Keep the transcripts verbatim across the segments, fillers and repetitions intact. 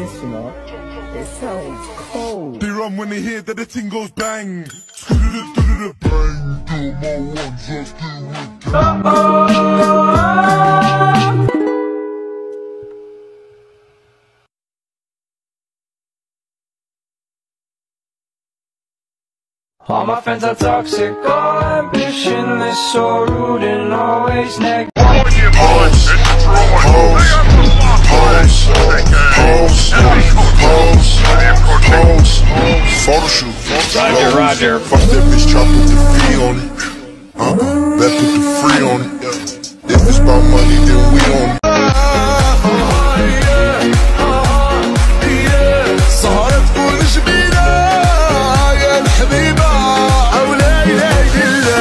this, you know? It sounds cold. They run when they hear that the thing goes bang. All my friends are toxic, all ambitionless, so rude and always negative. Photo shoot. Roger, Roger. Fuck that bitch, chop with the free on it. Uh-uh, that put the free on it. If it's about money, then we on it. صارت كل شبينا يا الحبيبة أو لا إله إلا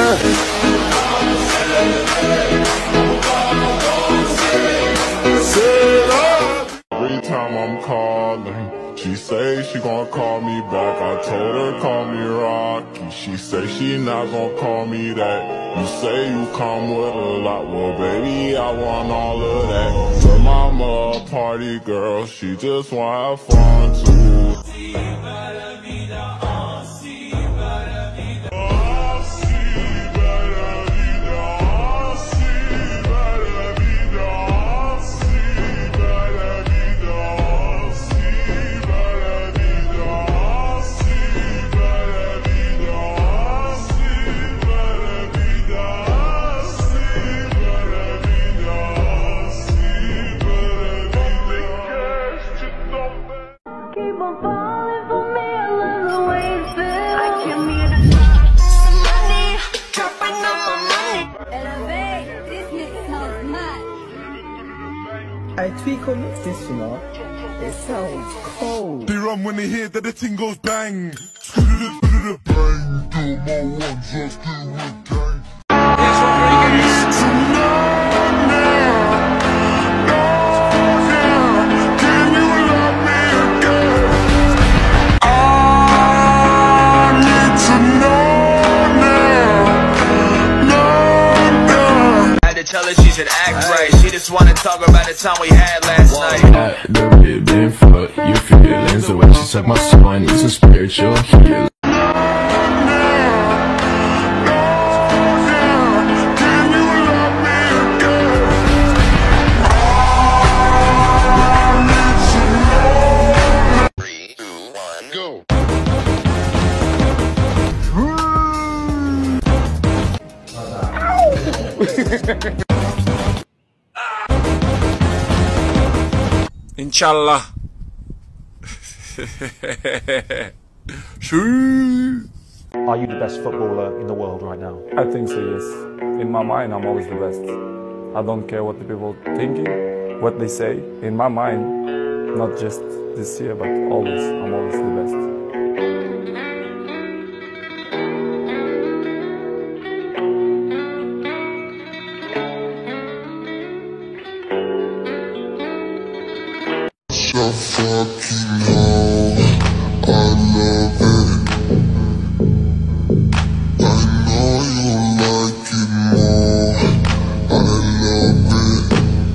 every time I'm calling, she say she gon' call me back. I told her call me Rocky. She say she not gon' call me that. You say you come with a lot, well baby I want all of that. Her mama a party girl, she just want to have fun too. I tweak on this, you know? It sounds cold. They run when they hear that the thing goes bang. Tell her she should act right. She just wanna talk about the time we had last night. That bit been for your feelings. The way she suck my soul, I need some spiritual healing. Three, two, one, go. Inshallah. Are you the best footballer in the world right now? I think so, yes. In my mind, I'm always the best. I don't care what the people thinking, what they say. In my mind, not just this year, but always, I'm always the best. So fucking hell, I love it. I know you like it more. I love it.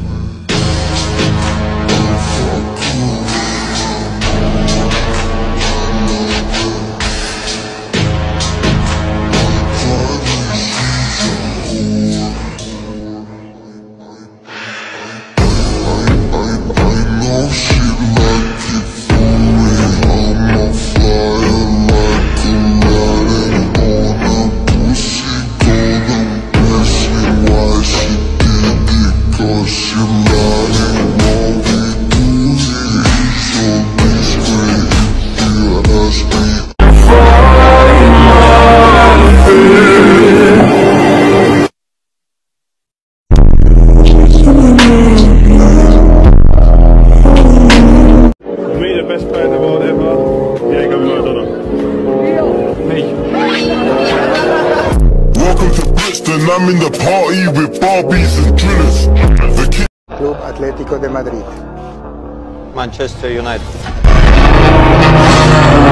Oh fuck you. I'm in the party with Barbies and drillers. The kid Club Atlético de Madrid. Manchester United.